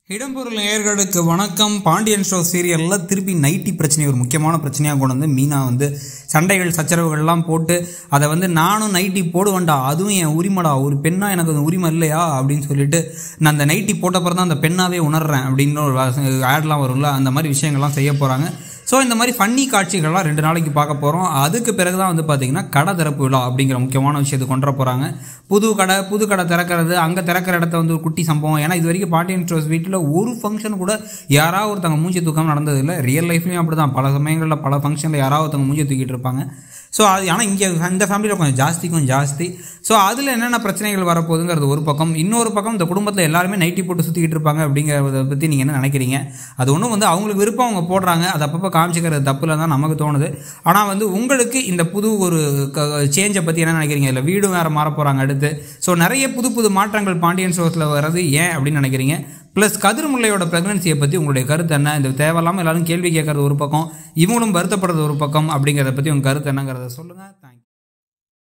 இடம்பொருள் நேயர்களுக்கு வணக்கம். பாண்டியன் ஷோ சீரியலில் திருப்பி நைட்டி பிரச்சனை ஒரு முக்கியமான பிரச்சனையாக கொண்டு வந்து மீனா சண்டைகள் சச்சரவுகள்லாம் போட்டு அதை நானும் நைட்டி போடுவேன்டா, அதுவும் என் உரிமைடா, ஒரு பெண்ணா எனக்கு அந்த உரிமை இல்லையா அப்படின்னு சொல்லிட்டு நான் அந்த நைட்டி போட்டப்பறம் தான் அந்த பெண்ணாவே உணர்றேன் அப்படின்னு ஒரு ஆட்லாம் வரும்ல, அந்த மாதிரி விஷயங்கள்லாம் செய்ய போகிறாங்க. ஸோ இந்த மாதிரி ஃபன்னி காட்சிகள்லாம் 2 நாளைக்கு பார்க்க போகிறோம். அதுக்கு பிறகு தான் பார்த்தீங்கன்னா கடை திறப்பு விழா அப்படிங்கிற முக்கியமான விஷயத்தை கொண்டு போகிறாங்க. புது கடை திறக்கிறது, அங்கே திறக்கிற இடத்த ஒரு குட்டி சம்பவம். ஏன்னா இது வரைக்கும் பாண்டியன் ஷோஸ் வீட்டில் ஒரு ஃபங்க்ஷன் கூட யாராவது ஒருத்தவங்க மூஞ்சி தூக்காமல் நடந்ததில்லை. ரியல் லைஃப்லையும் அப்படி தான், பல சமயங்களில் பல ஃபங்க்ஷனில் யாராவது ஒருத்தவங்க மூஞ்சி தூக்கிட்டு இருப்பாங்க. ஸோ அது ஆனால் இங்கே இந்த ஃபேமிலியில் கொஞ்சம் ஜாஸ்தி. ஸோ அதில் என்னென்ன பிரச்சனைகள் வரப்போகுதுங்கிறது ஒரு பக்கம். இன்னொரு பக்கம் இந்த குடும்பத்தில் எல்லாருமே நைட்டி போட்டு சுற்றிக்கிட்டு இருப்பாங்க அப்படிங்கிறத பற்றி நீங்கள் என்ன நினைக்கிறீங்க? அது ஒன்றும் அவங்களுக்கு விருப்பம் அவங்க போடுறாங்க, அது அப்பப்போ காமிச்சிக்கிறது தப்புல தான் நமக்கு தோணுது. ஆனால் உங்களுக்கு இந்த புது ஒரு சேஞ்சை பற்றி என்ன நினைக்கிறீங்க? இல்லை வீடும் வேறு மாற போகிறாங்க அடுத்து. ஸோ நிறைய புது மாற்றங்கள் பாண்டியன் ஷோஸில் வர்றது ஏன் அப்படின்னு நினைக்கிறீங்க? ப்ளஸ் கதிர்முல்லையோட ப்ரெக்னன்சியை பற்றி உங்களுடைய கருத்து என்ன? இந்த தேவையில்லாமல் எல்லாரும் கேள்வி கேட்கறது ஒரு பக்கம், இவங்களும் வருத்தப்படுறது ஒரு பக்கம், அப்படிங்கிறத பற்றி உங்கள் கருத்து என்னங்கிறத சொல்லுங்கள். தேங்க்யூ.